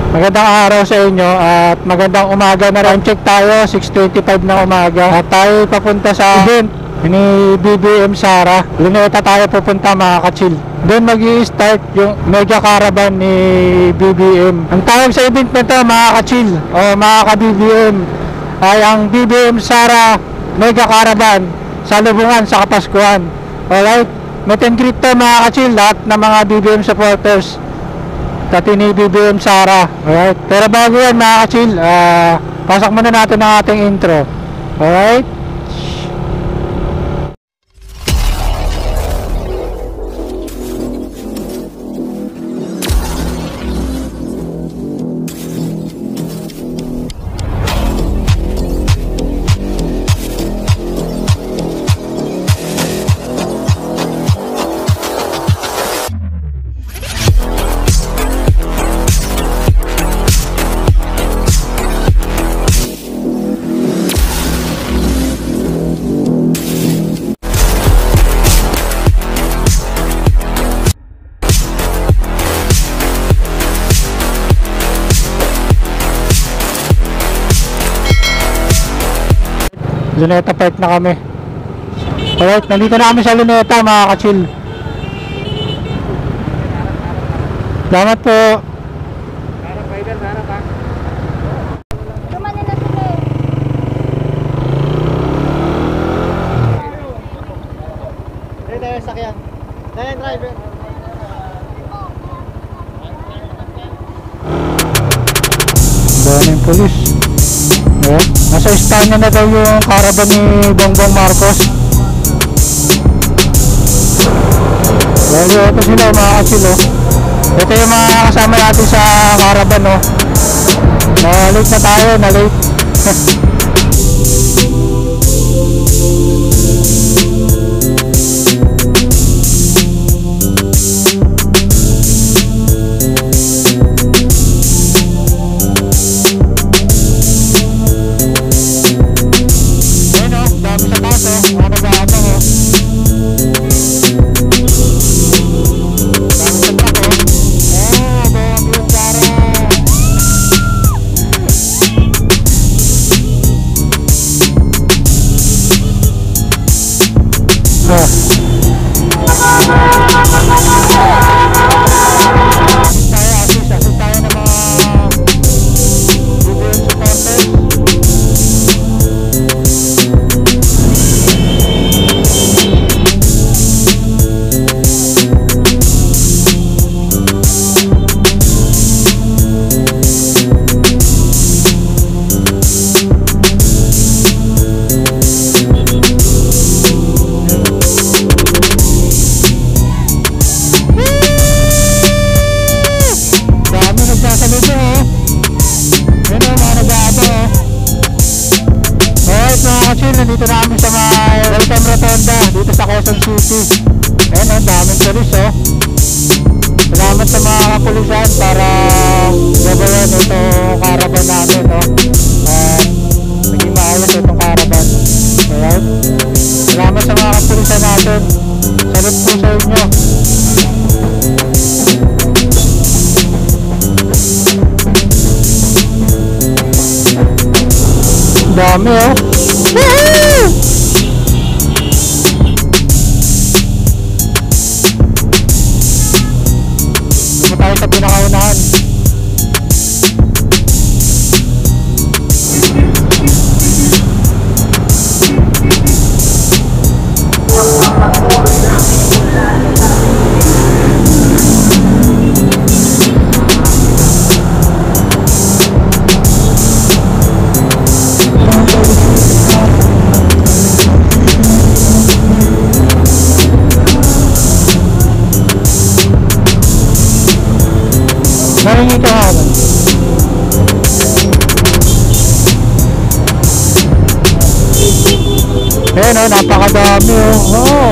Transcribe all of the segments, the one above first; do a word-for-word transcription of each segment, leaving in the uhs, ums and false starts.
Magandang araw sa inyo at magandang umaga na rin. Check tayo, six twenty-five na umaga. At tayo papunta sa event ni Bbmsara. Luneta tayo pupunta mga ka-chill. Doon mag-i-start yung mega caravan ni B B M. Ang tawag sa event na ito mga ka-chill o mga ka-B B M ay ang Bbmsara mega caravan sa Lubungan sa Kapaskuhan. Alright, meet and greet to mga ka-chill, lahat ng mga B B M supporters dati ni Bbmsara. Alright, pero bago yan mga ka-chill, uh, pasok muna natin ang ating intro. Alright, Luneta Park na kami. Alright, nandito na kami sa Luneta mga ka-chill. Salamat po. Harap, rider, harap ha. Lumanin na sila eh. Dito tayo sakyan. Dahil driver. Daming polis. Ayan, nasa Espanya na daw yung caravan ni Bongbong Marcos. Lalo ito sila mga ka-chill oh. Ito yung mga kasama natin sa caravan oh. Na late na tayo, na late. Nandito na kami sa may welcome rotonda dito sa Quezon City. Ayan oh, daming polis oh. Salamat sa mga kapulisan para gabayan ito caravan namin oh. At naging maayos itong caravan. Alright, salamat sa mga kapulisan natin. Salut po sa inyo. Dami oh. Woohoo! Dito tayo sa pinakaunahan. Maraming ito haman. Ayan o, napakadami o. Oh.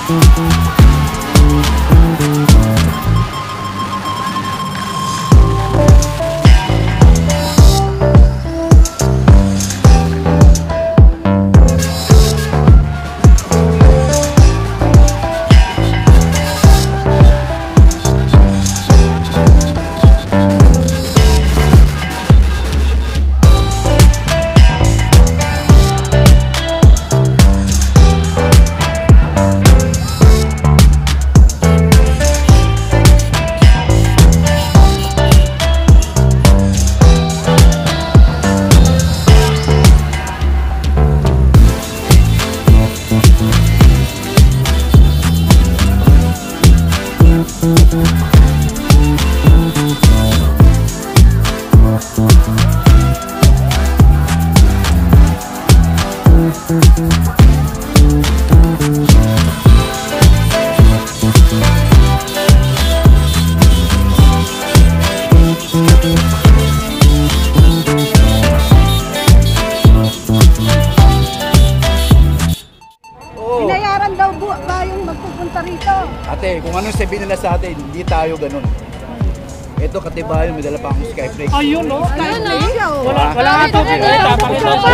Binayaran daw bu ba yung magpupunta rito? Ate, kung anong sabihin nila sa atin, hindi tayo ganun. Ito katibayan, may dala pa akong skyflake. Ayun, no? Ayun o. Wala, wala nga to. Papakita ko.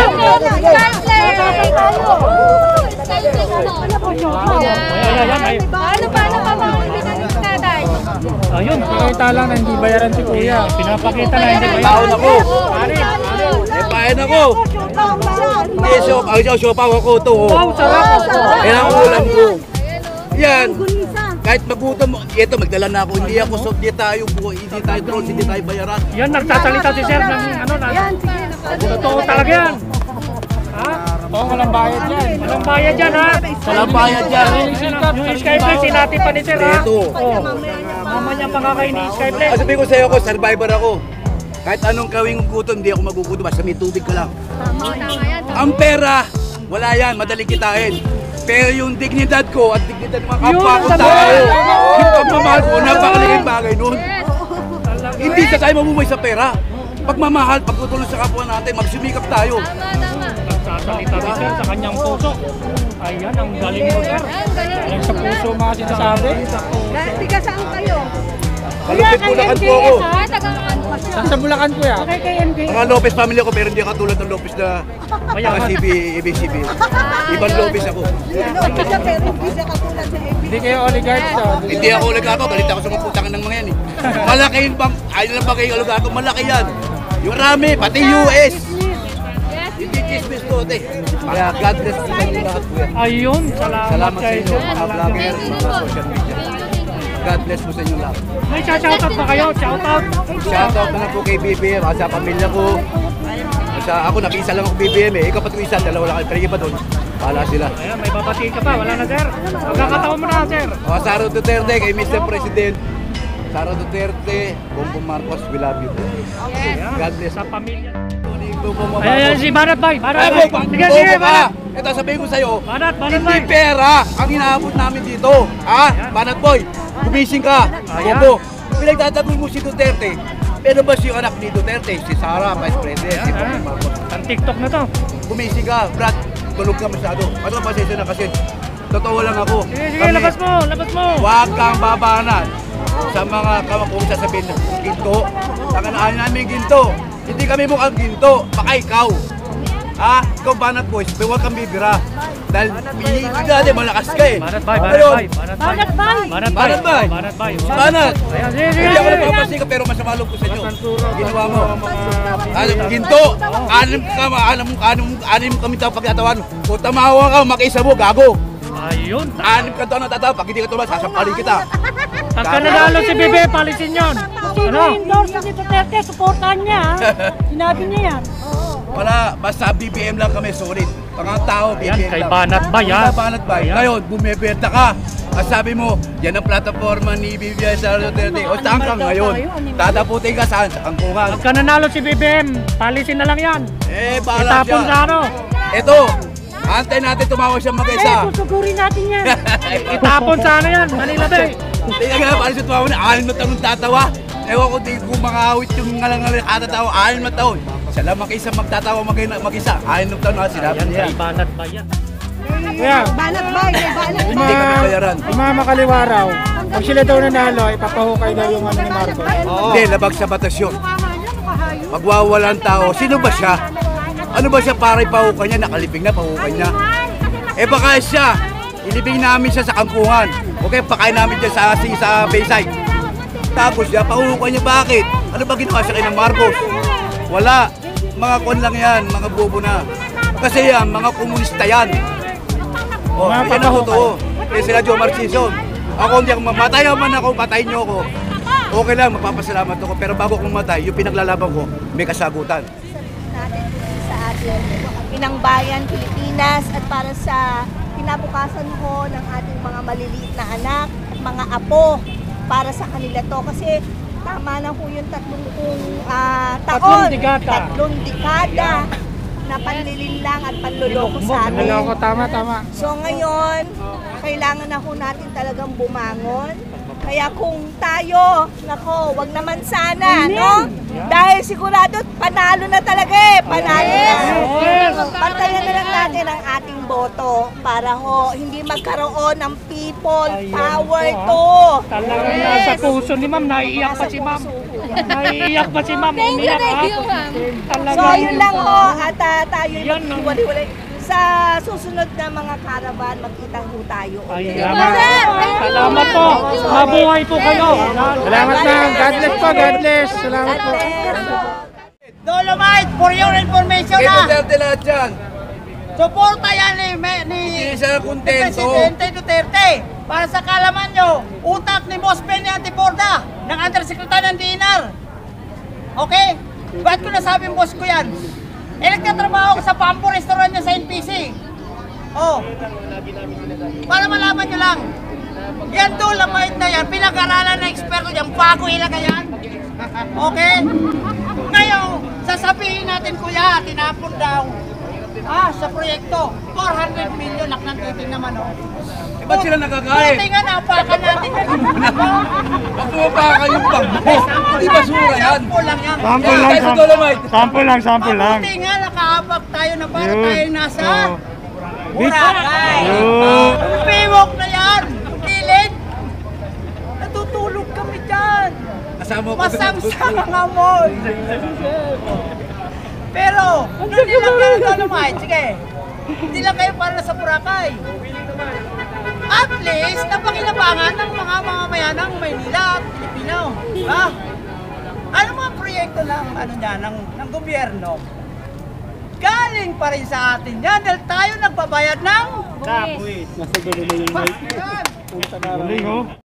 Paano, paano ka makakalitan ng tatay? Ayun, pakita lang na hindi bayaran si Kuya. Pinapakita na hindi bayaran. Taon ako. Eh, bayan ako. Hindi, shop. Ang isang shop ako to. Wow, sarap. Yan ang ulam ko. Yan. Kahit magutom mo, ito magdala na ako. Hindi ako so, hindi tayo buo, hindi tayo trolls, hindi tayo bayaran. Yan, nagsasalita si Sir ng ano na. Totoo talaga yan. Ha? Oo, walang bayad yan. Walang bayad yan, ha? Walang bayad yan. Yung Skyflex, sinati pa ni Sir, ha? Ito. Oo. Mama niya pakakain ni Skyflex. Ang sabihin ko sa'yo ako, survivor ako. Kahit anong kawing gutom, hindi ako magugutom. Basta may tubig ka lang. Ang pera, wala yan, madaling kitain. Pero yung dignidad ko at dignidad ng mga kapwa ko tao, yung pagmamahal ko, napakalaking bagay nun. Hindi sa tayo mamumay sa pera. Pagmamahal, pagtutulong sa kapwa natin, magsumikap tayo. Nagsasalita si Sir sa kanyang puso. Ayan, ang galing mo, Sir. Galing sa puso mga sinasabi. Tiga saan kayo? Malupit Bulacan po ako. Saan sa Bulacan, Kuya? Okay, kay M K. Mga Lopez family ako, pero hindi ako katulad ng Lopez na mga C B, A B C B. Ibang Lopez ako. Hindi kayo oligarchs, oh. Hindi ako oligarko, galit ako sa mga putangan ng mga yan eh. Malaki yung bang, ayaw lang ba kayo oligarko, malaki yan. Yung rami, pati U S. Hindi chismis ko, te. Kaya God bless po sa inyo lahat po yan. Ayun, salamat, Salamat sa kay inyo, Sir. mga vlogger, mga social media. God bless po sa inyo lahat. May shoutout ba kayo? Shoutout. Shoutout na lang po kay B B M, sa pamilya ko. Sa ako, nag-isa lang ako B B M eh. Ikaw pati isa, dalawa lang kayo. Pero iba doon, pahala sila. Ayan, may babati ka pa. Wala na, Sir. Magkakataon mo na, Sir. O, Sara Duterte, kay Mister President. Sara Duterte, Bongbong Marcos, we love you. God bless. Sa pamilya. Bongbong Ayan, ayan, si Banat Bay. Banat Ay, Bay. Bongbong Sige, sige, ka! Banat. Ito, sabihin ko sa'yo, Banat, Banat hindi Bay. pera ang inaabot namin dito. Ha? Banat Boy, gumising ka. Ayan. Bobo, pinagtatagoy mo si Duterte. Pero ba si anak ni Duterte? Si Sara, Vice President, si Bongbong Marcos. Ang TikTok na to. Gumising ka, Brad, tulog ka masyado. Ano, pasensya na kasi totoo lang ako. Sige, sige, Kami, labas mo, labas mo. huwag kang babanat sa mga kama kung sasabihin ng ginto. Takanaan namin ginto. Hindi kami mukhang ginto, baka ikaw. Ha? Ikaw Banat Boys, huwag kang bibira. Dahil hindi natin malakas ka eh. Banat Bay, Banat Ngayon, Bay. Banat Bay. Banat Bay. Banat Bay. Banat Bay. Banat Bay. Banat! Ayan, sige, sige. Hindi ako nagpapasika pero masama loob ko sa inyo. Ginawa mo. Alam, ginto! Anim ka, alam mo, anim, anim kami tao pagkatawan. Kung tamawa ka, makiisa mo, gago. Ayun. Anim ka tao na tatawa, pag hindi ka tumas, sasampalin kita. Pagka nanalo si Bebe, palisin yun. Ano? Endorse si Duterte, supportan niya. Sinabi niya yan. Wala, basta B B M lang kami, sorry. Mga tao, B B M Ayan, lang. kay Banat Bay, ha? Kay Banat Bay. Ayan. Ngayon, bumibenta ka. At sabi mo, yan ang plataforma ni Bbmsara Duterte. O saan ka ngayon? Tataputin ka saan? Sa kangkungan. Pagka nanalo si B B M, palisin na lang yan. Eh, bahala Itapon siya. sa ano? Ito, antay natin tumawa siya mag-isa. Eh, susugurin natin yan. Itapon sa ano yan, Manila Bay. Tingnan nga, paano siya tumawa na, anim na taon tatawa. Ewan ko, di kung makahawit yung ngalang-ngalang katatawa, anim na taon. Siya lang mag-isa magtatawa mag-isa, anim na taon na sinabi Ayan, niya. kay Banat Bay yan. Kaya, Banat ba? May banat. yung Hindi kami mga, bayaran. yung mga makaliwa raw, pag sila daw nanalo, ipapahukay daw yung ano ni Marcos. Hindi, labag sa batas yun. Magwawalan tao, sino ba siya? Ano ba siya para ipahukan niya? Nakalibing na, pahukan niya. Eh baka siya, ilibing namin siya sa kampungan. Okay, pakain namin siya sa, sa Bayside. Tapos siya, pahukan niya bakit? Ano ba ginawa sa kanya ng Marcos? Wala. Mga kon lang yan, mga bobo na. Kasi yan, mga komunista yan. O, Mga yan ang papahukay. totoo. Eh sila Joe Marchison. Ako hindi ako mamatay man ako, patayin niyo ako. Okay lang, magpapasalamat ako. Pero bago akong mamatay, yung pinaglalaban ko, may kasagutan. Natin sa ating inang bayan, Pilipinas, at para sa kinabukasan ko ng ating mga maliliit na anak at mga apo para sa kanila to. Kasi tama na po yung tatlong kung ah, taon, Tatlong dekada. tatlong dekada na panlilinlang at panluloko sa atin. Naloko, tama, tama. So ngayon, kailangan na ho natin talagang bumangon. Kaya kung tayo, nako, wag naman sana, no? Dahil sigurado, panalo na talaga eh, panalo na. Pantayan na lang natin ang ating boto para ho, hindi magkaroon ng people power to. Talagang nasa puso ni ma'am, naiiyak pa si ma'am. Naiiyak pa si ma'am, umiyak ha. So yun lang ho, at uh, tayo Yan, no? maghiwalay. Sa susunod na mga caravan, magkita ho tayo. Ay, salamat. Salamat po. Mabuhay po kayo. Salamat ma'am. God bless po. God bless. Salamat po. Dolomite, for your information Kaya na, Duterte lahat yan. suporta yan ni, ni, Hindi siya kontento. Presidente Duterte. Para sa kalaman nyo, utak ni Boss Benny Antiporda ng Undersecretary ng D N R. Okay? Ba't ko nasabing boss ko yan? Eh, nagtatrabaho ko sa Pampo Restaurant niya sa N P C. Oh. Para malaman nyo lang. Yan Dolomite na yan, pinag-aralan ng eksperto dyan, bago ilaga yan. Okay? Ngayon, sasabihin natin kuya, tinapon daw. Ah, sa proyekto, four hundred million, naknantitin naman oh. Eh, ba't sila nakakain? Buti nga, napakan natin. Ba't bumaba kayong pagbo? Hindi basura yan. Sampo lang yan. Sample lang. Kaya sa Dolomite. Sample lang. Sample lang. Buti nga, nakahabak tayo na para Yun. tayo nasa Oo. Boracay. Yun. Piwok na yan. Kilid. Natutulog kami dyan. Kasama ko. Masangsang ang amoy. Pero, hindi lang kayo Dolomite. Sige. Hindi lang kayo para sa Boracay. At least, napakinabangan ng mga mamamayan ng Maynila at Pilipino. Ha? Ano mga proyekto ng, ano dyan, ng, ng gobyerno? Galing pa rin sa atin yan dahil tayo nagbabayad ng... Nasa dulo na yung mic. Yan. Galing oh.